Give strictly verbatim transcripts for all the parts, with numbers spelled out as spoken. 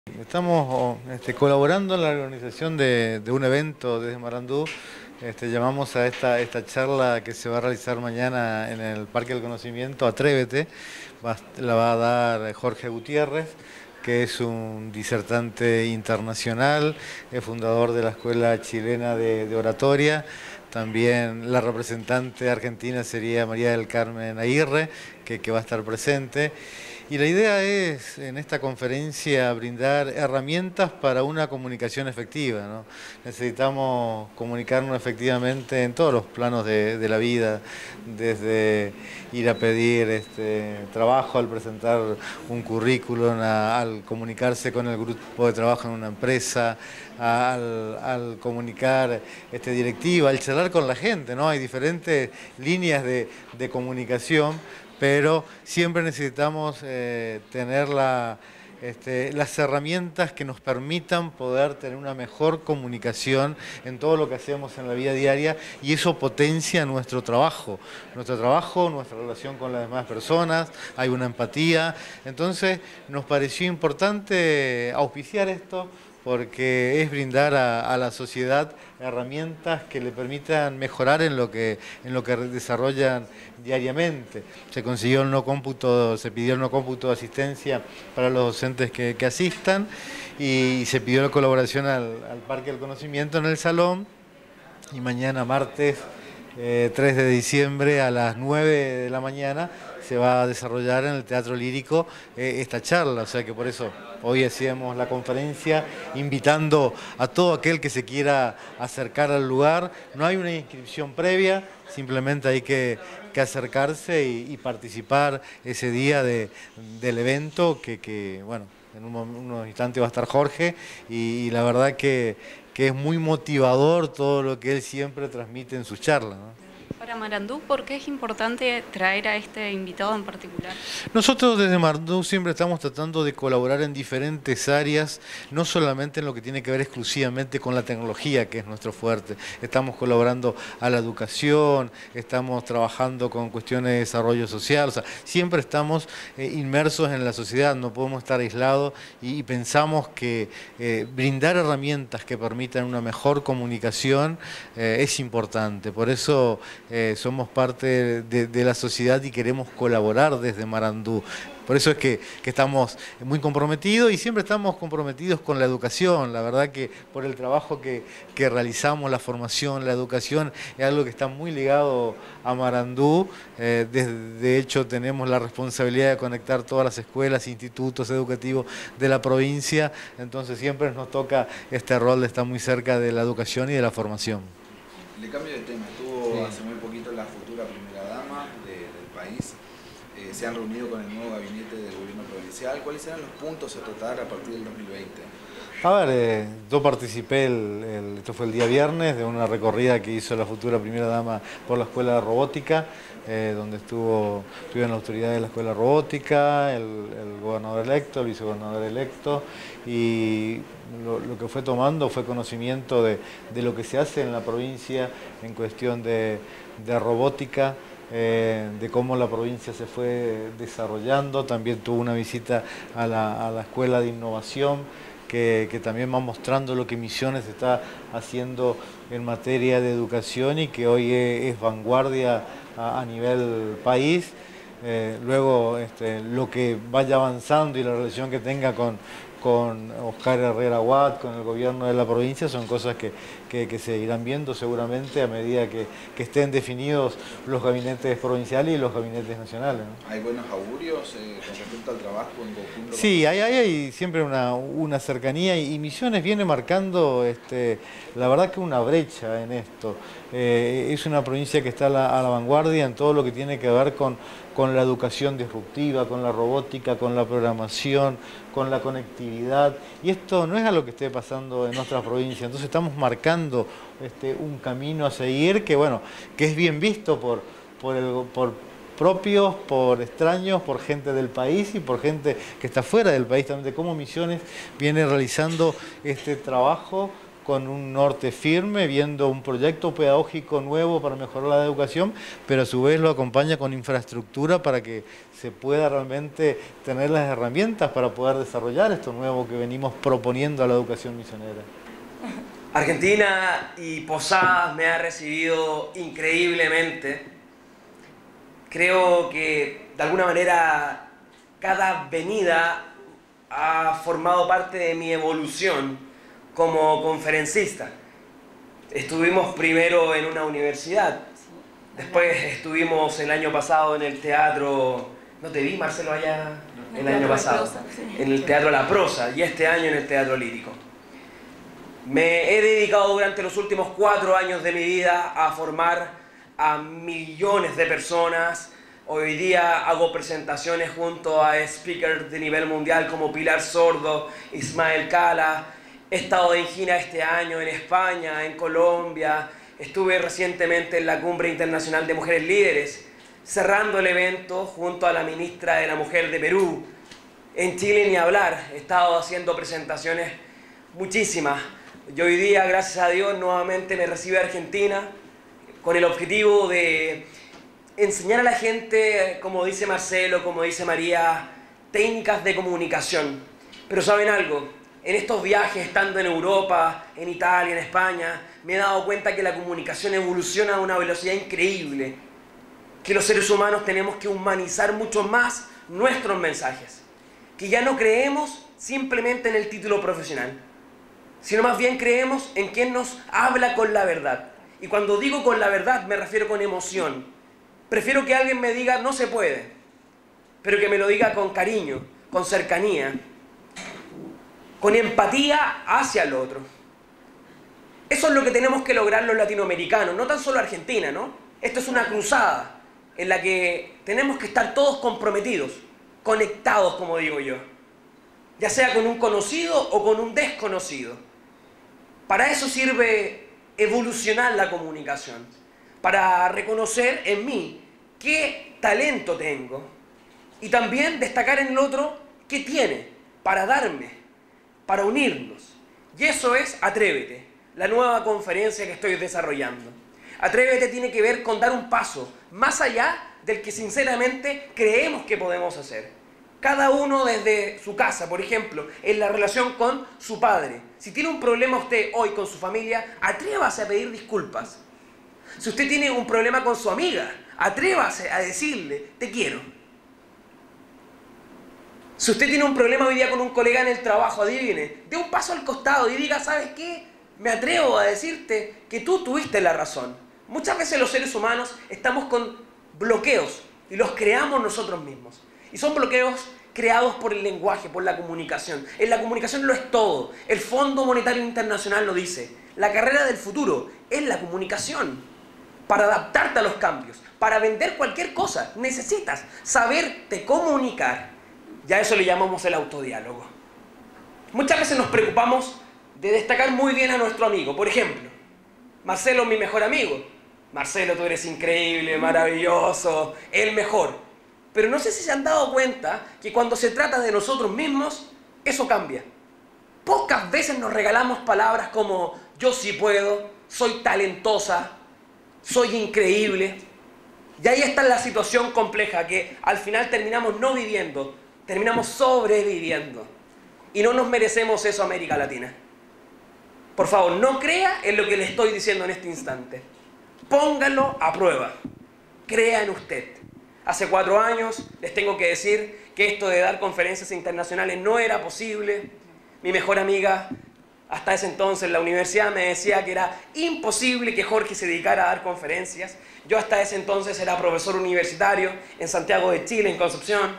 Estamos este, colaborando en la organización de, de un evento desde Marandú. Este, llamamos a esta, esta charla que se va a realizar mañana en el Parque del Conocimiento, Atrévete. Va, la va a dar Jorge Gutiérrez, que es un disertante internacional, es fundador de la Escuela Chilena de, de Oratoria. También la representante argentina sería María del Carmen Aguirre, que, que va a estar presente. Y la idea es, en esta conferencia, brindar herramientas para una comunicación efectiva, ¿no? Necesitamos comunicarnos efectivamente en todos los planos de, de la vida, desde ir a pedir este, trabajo, al presentar un currículum, a, al comunicarse con el grupo de trabajo en una empresa, a, al, al comunicar este, directiva, al charlar con la gente, ¿no? Hay diferentes líneas de, de comunicación, pero siempre necesitamos eh, tener la, este, las herramientas que nos permitan poder tener una mejor comunicación en todo lo que hacemos en la vida diaria, y eso potencia nuestro trabajo, nuestro trabajo, nuestra relación con las demás personas, hay una empatía. Entonces nos pareció importante auspiciar esto, porque es brindar a, a la sociedad herramientas que le permitan mejorar en lo que, en lo que desarrollan diariamente. Se consiguió el no cómputo, se pidió el no cómputo de asistencia para los docentes que, que asistan, y se pidió la colaboración al, al Parque del Conocimiento en el salón, y mañana martes eh, tres de diciembre a las nueve de la mañana se va a desarrollar en el Teatro Lírico eh, esta charla, o sea que por eso hoy hacíamos la conferencia invitando a todo aquel que se quiera acercar al lugar. No hay una inscripción previa, simplemente hay que, que acercarse y, y participar ese día de, del evento que, que bueno, en un, unos instantes va a estar Jorge, y, y la verdad que, que es muy motivador todo lo que él siempre transmite en sus charlas, ¿no? Para Marandú, ¿por qué es importante traer a este invitado en particular? Nosotros desde Marandú siempre estamos tratando de colaborar en diferentes áreas, no solamente en lo que tiene que ver exclusivamente con la tecnología, que es nuestro fuerte. Estamos colaborando a la educación, estamos trabajando con cuestiones de desarrollo social, o sea, siempre estamos eh, inmersos en la sociedad, no podemos estar aislados, y, y pensamos que eh, brindar herramientas que permitan una mejor comunicación eh, es importante. Por eso Eh, somos parte de, de la sociedad y queremos colaborar desde Marandú. Por eso es que, que estamos muy comprometidos, y siempre estamos comprometidos con la educación. La verdad que por el trabajo que, que realizamos, la formación, la educación, es algo que está muy ligado a Marandú. Eh, de, de hecho, tenemos la responsabilidad de conectar todas las escuelas e institutos educativos de la provincia. Entonces siempre nos toca este rol de estar muy cerca de la educación y de la formación. Le cambio de tema, estuvo sí. hace muy poquito la futura primera dama de, del país, eh, se han reunido con el nuevo gabinete del gobierno provincial. ¿Cuáles serán los puntos a tratar a partir del dos mil veinte? A ver, eh, yo participé, el, el, esto fue el día viernes, de una recorrida que hizo la futura primera dama por la Escuela de Robótica, eh, donde estuvo, estuvieron las autoridades de la Escuela de Robótica, el, el gobernador electo, el vicegobernador electo, y lo, lo que fue tomando fue conocimiento de, de lo que se hace en la provincia en cuestión de, de robótica, eh, de cómo la provincia se fue desarrollando. También tuvo una visita a la, a la Escuela de Innovación, Que, que también va mostrando lo que Misiones está haciendo en materia de educación, y que hoy es, es vanguardia a, a nivel país. Eh, luego este, lo que vaya avanzando y la relación que tenga con, con Oscar Herrera Watt, con el gobierno de la provincia, son cosas que, que, que se irán viendo seguramente a medida que, que estén definidos los gabinetes provinciales y los gabinetes nacionales, ¿no? ¿Hay buenos augurios eh, con respecto al trabajo en conjunto? Sí, hay, hay, hay siempre una, una cercanía, y, y Misiones viene marcando, este, la verdad que una brecha en esto. Eh, es una provincia que está a la, a la vanguardia en todo lo que tiene que ver con, con la educación disruptiva, con la robótica, con la programación, con la conectividad, y esto no es algo que esté pasando en otras provincias. Entonces estamos marcando este, un camino a seguir que, bueno, que es bien visto por, por, el, por propios, por extraños, por gente del país y por gente que está fuera del país también, de cómo Misiones viene realizando este trabajo con un norte firme, viendo un proyecto pedagógico nuevo para mejorar la educación, pero a su vez lo acompaña con infraestructura para que se pueda realmente tener las herramientas para poder desarrollar esto nuevo que venimos proponiendo a la educación misionera. Argentina y Posadas me ha recibido increíblemente. Creo que de alguna manera cada venida ha formado parte de mi evolución como conferencista. Estuvimos primero en una universidad, después estuvimos el año pasado en el teatro, no te vi Marcelo allá el año pasado, en el Teatro La Prosa, y este año en el Teatro Lírico. Me he dedicado durante los últimos cuatro años de mi vida a formar a millones de personas. Hoy día hago presentaciones junto a speakers de nivel mundial como Pilar Sordo, Ismael Cala. He estado en gira este año en España, en Colombia. Estuve recientemente en la Cumbre Internacional de Mujeres Líderes, cerrando el evento junto a la ministra de la Mujer de Perú. En Chile ni hablar, he estado haciendo presentaciones muchísimas. Y hoy día, gracias a Dios, nuevamente me recibe Argentina con el objetivo de enseñar a la gente, como dice Marcelo, como dice María, técnicas de comunicación. Pero ¿saben algo? En estos viajes, estando en Europa, en Italia, en España, me he dado cuenta que la comunicación evoluciona a una velocidad increíble, que los seres humanos tenemos que humanizar mucho más nuestros mensajes, que ya no creemos simplemente en el título profesional, sino más bien creemos en quien nos habla con la verdad. Y cuando digo con la verdad me refiero con emoción. Prefiero que alguien me diga no se puede, pero que me lo diga con cariño, con cercanía, con empatía hacia el otro. Eso es lo que tenemos que lograr los latinoamericanos, no tan solo Argentina, ¿no? Esto es una cruzada en la que tenemos que estar todos comprometidos, conectados, como digo yo, ya sea con un conocido o con un desconocido. Para eso sirve evolucionar la comunicación, para reconocer en mí qué talento tengo y también destacar en el otro qué tiene para darme, para unirnos. Y eso es Atrévete, la nueva conferencia que estoy desarrollando. Atrévete tiene que ver con dar un paso más allá del que sinceramente creemos que podemos hacer. Cada uno desde su casa, por ejemplo, en la relación con su padre. Si tiene un problema usted hoy con su familia, atrévase a pedir disculpas. Si usted tiene un problema con su amiga, atrévase a decirle, te quiero. Si usted tiene un problema hoy día con un colega en el trabajo, adivine, dé un paso al costado y diga, ¿sabes qué? Me atrevo a decirte que tú tuviste la razón. Muchas veces los seres humanos estamos con bloqueos y los creamos nosotros mismos. Y son bloqueos creados por el lenguaje, por la comunicación. En la comunicación lo es todo. El Fondo Monetario Internacional lo dice. La carrera del futuro es la comunicación. Para adaptarte a los cambios, para vender cualquier cosa, necesitas saberte comunicar. Ya eso le llamamos el autodiálogo. Muchas veces nos preocupamos de destacar muy bien a nuestro amigo. Por ejemplo, Marcelo es mi mejor amigo. Marcelo, tú eres increíble, maravilloso, el mejor. Pero no sé si se han dado cuenta que cuando se trata de nosotros mismos, eso cambia. Pocas veces nos regalamos palabras como yo sí puedo, soy talentosa, soy increíble. Y ahí está la situación compleja que al final terminamos no viviendo, terminamos sobreviviendo. Y no nos merecemos eso, América Latina. Por favor, no crea en lo que le estoy diciendo en este instante. Póngalo a prueba. Crea en usted. Hace cuatro años les tengo que decir que esto de dar conferencias internacionales no era posible. Mi mejor amiga, hasta ese entonces en la universidad, me decía que era imposible que Jorge se dedicara a dar conferencias. Yo hasta ese entonces era profesor universitario en Santiago de Chile, en Concepción.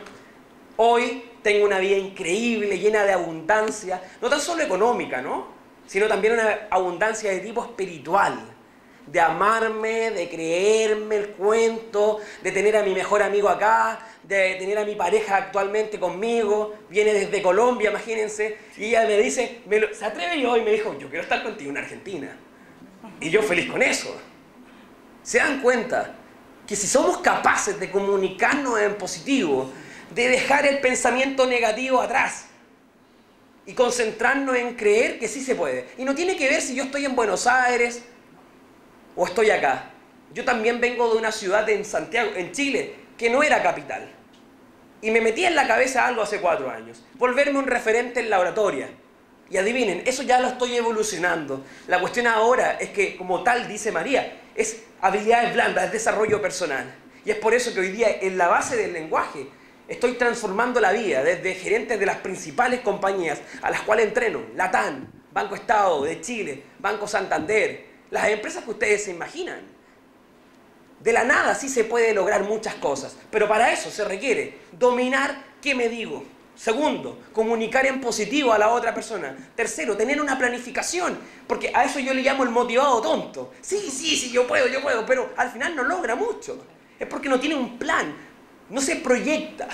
Hoy tengo una vida increíble, llena de abundancia, no tan solo económica, ¿no? Sino también una abundancia de tipo espiritual. De amarme, de creerme el cuento, de tener a mi mejor amigo acá, de tener a mi pareja actualmente conmigo, viene desde Colombia, imagínense, y ella me dice, me lo, se atreve yo y me dijo, yo quiero estar contigo en Argentina. Y yo feliz con eso. ¿Se dan cuenta? Que si somos capaces de comunicarnos en positivo, de dejar el pensamiento negativo atrás, y concentrarnos en creer que sí se puede. Y no tiene que ver si yo estoy en Buenos Aires o estoy acá. Yo también vengo de una ciudad en Santiago, en Chile, que no era capital. Y me metí en la cabeza algo hace cuatro años. Volverme un referente en la oratoria. Y adivinen, eso ya lo estoy evolucionando. La cuestión ahora es que, como tal dice María, es habilidades blandas, es desarrollo personal. Y es por eso que hoy día, en la base del lenguaje, estoy transformando la vida desde gerentes de las principales compañías a las cuales entreno. Latam, Banco Estado de Chile, Banco Santander, las empresas que ustedes se imaginan. De la nada sí se puede lograr muchas cosas, pero para eso se requiere dominar qué me digo. Segundo, comunicar en positivo a la otra persona. Tercero, tener una planificación, porque a eso yo le llamo el motivado tonto. Sí, sí, sí, yo puedo, yo puedo, pero al final no logra mucho. Es porque no tiene un plan, no se proyecta.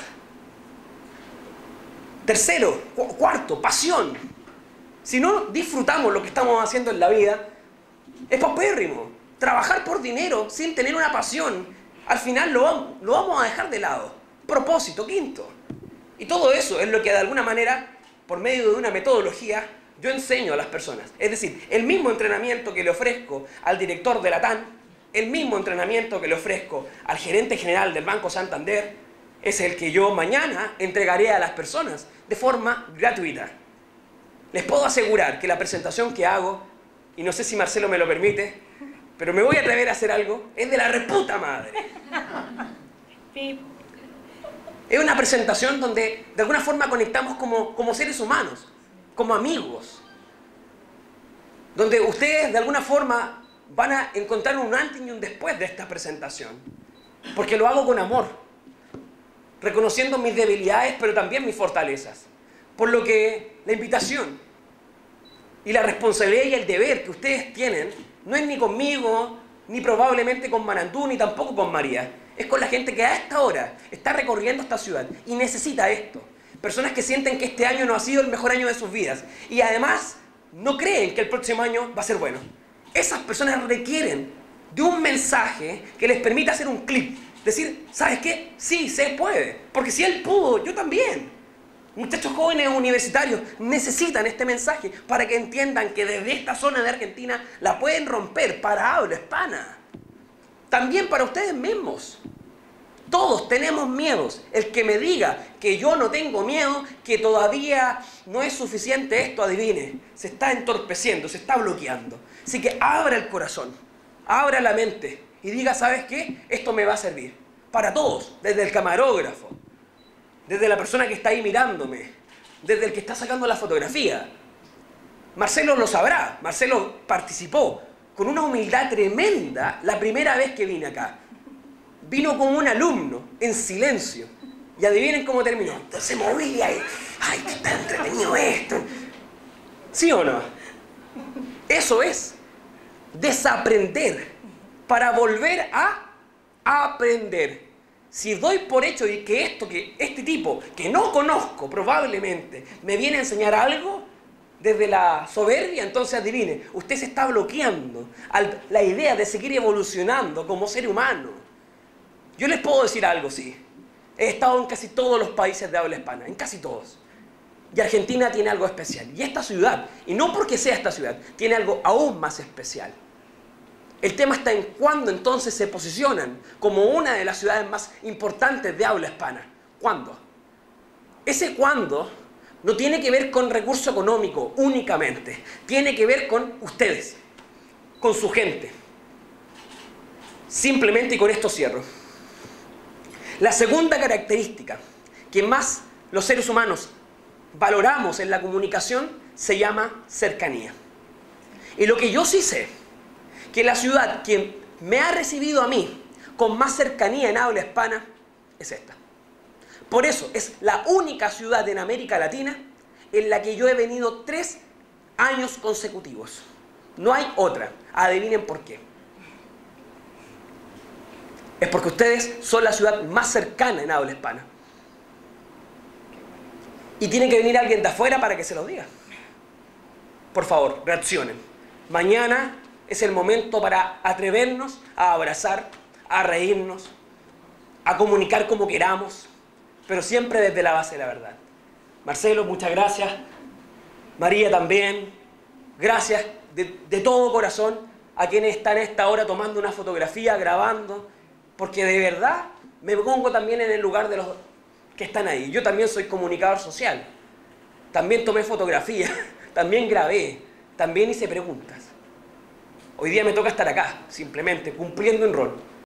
Tercero, cu cuarto, pasión. Si no disfrutamos lo que estamos haciendo en la vida, es paupérrimo. Trabajar por dinero sin tener una pasión, al final lo vamos, lo vamos a dejar de lado. Propósito, quinto. Y todo eso es lo que de alguna manera, por medio de una metodología, yo enseño a las personas. Es decir, el mismo entrenamiento que le ofrezco al director de Latam, el mismo entrenamiento que le ofrezco al gerente general del Banco Santander, es el que yo mañana entregaré a las personas de forma gratuita. Les puedo asegurar que la presentación que hago, y no sé si Marcelo me lo permite, pero me voy a atrever a hacer algo, es de la reputa madre. Es una presentación donde de alguna forma conectamos como, como seres humanos, como amigos. Donde ustedes de alguna forma van a encontrar un antes y un después de esta presentación. Porque lo hago con amor. Reconociendo mis debilidades, pero también mis fortalezas. Por lo que la invitación y la responsabilidad y el deber que ustedes tienen no es ni conmigo, ni probablemente con Marandú, ni tampoco con María. Es con la gente que a esta hora está recorriendo esta ciudad y necesita esto. Personas que sienten que este año no ha sido el mejor año de sus vidas y además no creen que el próximo año va a ser bueno. Esas personas requieren de un mensaje que les permita hacer un clic. Decir, ¿sabes qué? Sí, se puede. Porque si él pudo, yo también. Muchachos jóvenes universitarios necesitan este mensaje para que entiendan que desde esta zona de Argentina la pueden romper para habla hispana. También para ustedes mismos. Todos tenemos miedos. El que me diga que yo no tengo miedo, que todavía no es suficiente esto, adivine, se está entorpeciendo, se está bloqueando. Así que abra el corazón, abra la mente y diga, ¿sabes qué? Esto me va a servir. Para todos, desde el camarógrafo, desde la persona que está ahí mirándome, desde el que está sacando la fotografía. Marcelo lo sabrá, Marcelo participó con una humildad tremenda la primera vez que vine acá. Vino como un alumno, en silencio. Y adivinen cómo terminó. Entonces se movía y, ¡ay, qué está entretenido esto! ¿Sí o no? Eso es desaprender para volver a aprender. Si doy por hecho de que esto, que este tipo, que no conozco probablemente, me viene a enseñar algo desde la soberbia, entonces adivine, usted se está bloqueando a la idea de seguir evolucionando como ser humano. Yo les puedo decir algo, sí. He estado en casi todos los países de habla hispana, en casi todos. Y Argentina tiene algo especial. Y esta ciudad, y no porque sea esta ciudad, tiene algo aún más especial. El tema está en cuándo entonces se posicionan como una de las ciudades más importantes de habla hispana. ¿Cuándo? Ese cuándo no tiene que ver con recurso económico únicamente. Tiene que ver con ustedes, con su gente. Simplemente, y con esto cierro. La segunda característica que más los seres humanos valoramos en la comunicación se llama cercanía. Y lo que yo sí sé, que la ciudad que me ha recibido a mí con más cercanía en habla hispana es esta. Por eso es la única ciudad en América Latina en la que yo he venido tres años consecutivos. No hay otra. Adivinen por qué. Es porque ustedes son la ciudad más cercana en habla hispana. Y tiene que venir alguien de afuera para que se lo diga. Por favor, reaccionen. Mañana es el momento para atrevernos a abrazar, a reírnos, a comunicar como queramos, pero siempre desde la base de la verdad. Marcelo, muchas gracias. María también, gracias de, de todo corazón a quienes están a esta hora tomando una fotografía, grabando, porque de verdad me pongo también en el lugar de los que están ahí. Yo también soy comunicador social, también tomé fotografía, también grabé, también hice preguntas. Hoy día me toca estar acá, simplemente, cumpliendo un rol.